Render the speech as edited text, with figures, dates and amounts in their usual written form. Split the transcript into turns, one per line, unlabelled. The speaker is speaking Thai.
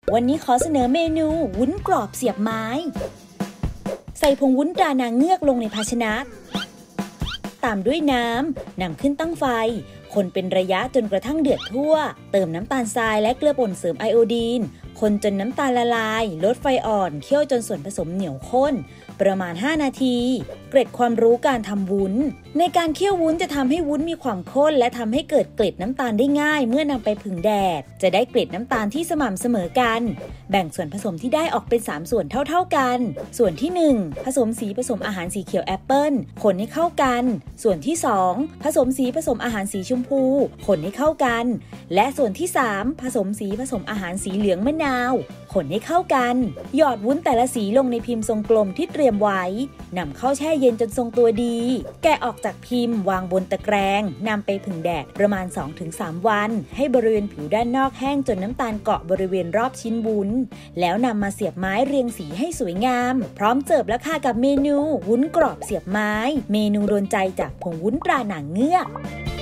วันนี้ขอเสนอเมนูวุ้นกรอบเสียบไม้ใส่ผงวุ้นตรานางเงือกลงในภาชนะตามด้วยน้ำนำขึ้นตั้งไฟคนเป็นระยะจนกระทั่งเดือดทั่วเติมน้ำตาลทรายและเกลือป่นเสริมไอโอดีนคนจนน้ำตาลละลายลดไฟอ่อนเคี่ยวจนส่วนผสมเหนียวข้นประมาณ5นาทีเกร็ดความรู้การทำวุ้นในการเคี่ยววุ้นจะทำให้วุ้นมีความข้นและทำให้เกิดเกล็ดน้ำตาลได้ง่ายเมื่อนำไปผึ่งแดดจะได้เกล็ดน้ำตาลที่สม่ำเสมอกันแบ่งส่วนผสมที่ได้ออกเป็น3ส่วนเท่ากันส่วนที่1ผสมสีผสมอาหารสีเขียวแอปเปิ้ลคนให้เข้ากันส่วนที่2ผสมสีผสมอาหารสีชมพูคนให้เข้ากันและส่วนที่3ผสมสีผสมอาหารสีเหลืองมะนาวคนให้เข้ากันหยอดวุ้นแต่ละสีลงในพิมพ์ทรงกลมที่เตรียมไว้นำเข้าแช่เย็นจนทรงตัวดีแกะออกจากพิมพ์วางบนตะแกรงนำไปผึ่งแดดประมาณ 2-3 วันให้บริเวณผิวด้านนอกแห้งจนน้ำตาลเกาะบริเวณรอบชิ้นวุ้นแล้วนำมาเสียบไม้เรียงสีให้สวยงามพร้อมเสิร์ฟแล้วค่ะกับเมนูวุ้นกรอบเสียบไม้เมนูโดนใจจากผงวุ้นตรานางเงือก